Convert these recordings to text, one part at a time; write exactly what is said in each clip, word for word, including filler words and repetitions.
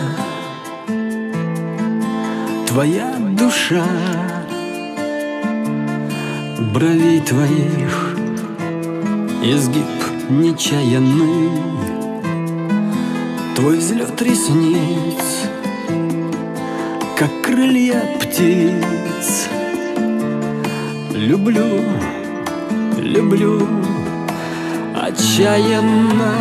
твоя душа, бровей твоих изгиб нечаянный, твой взлет ресниц, как крылья птиц. Люблю, люблю отчаянно.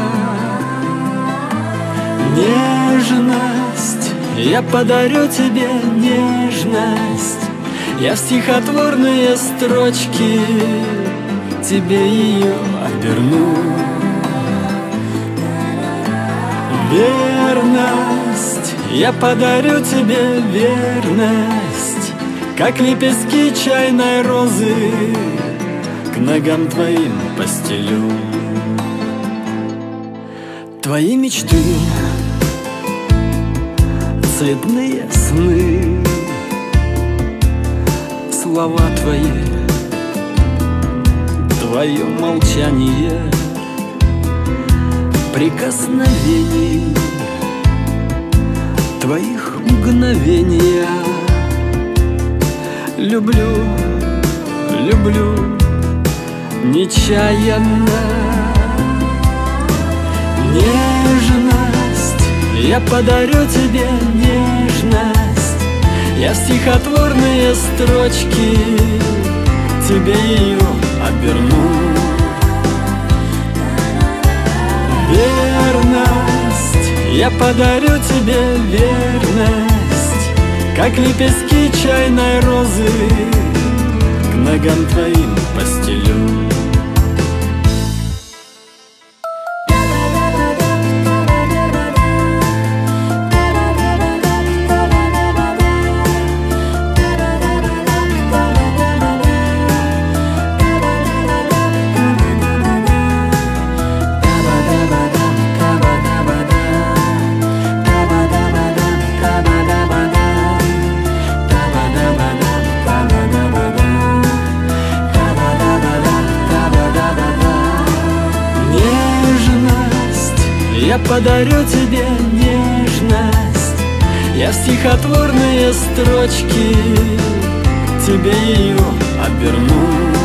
Нежность, я подарю тебе нежность, я в стихотворные строчки тебе ее оберну. Верность, я подарю тебе верность, как лепестки чайной розы к ногам твоим постелю. Твои мечты, цветные сны, слова твои, твое молчание, прикосновений, твоих мгновения. Люблю, люблю нечаянно. Нежность, я подарю тебе нежность, я в стихотворные строчки тебе ее оберну. Верность, я подарю тебе верность, как лепестки чайной розы к ногам твоим постелю. Я подарю тебе нежность, я в стихотворные строчки тебе ее оберну.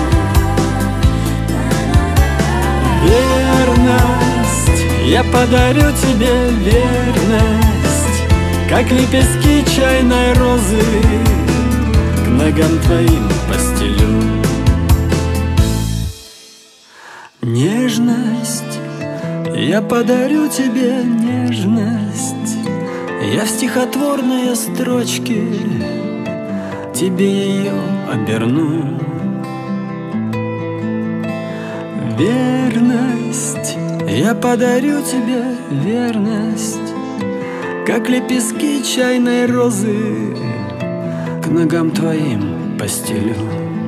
Верность, я подарю тебе верность, как лепестки чайной розы к ногам твоим постелю. Нежность, я подарю тебе нежность, я в стихотворные строчки тебе ее оберну. Верность, я подарю тебе верность, как лепестки чайной розы к ногам твоим постелю.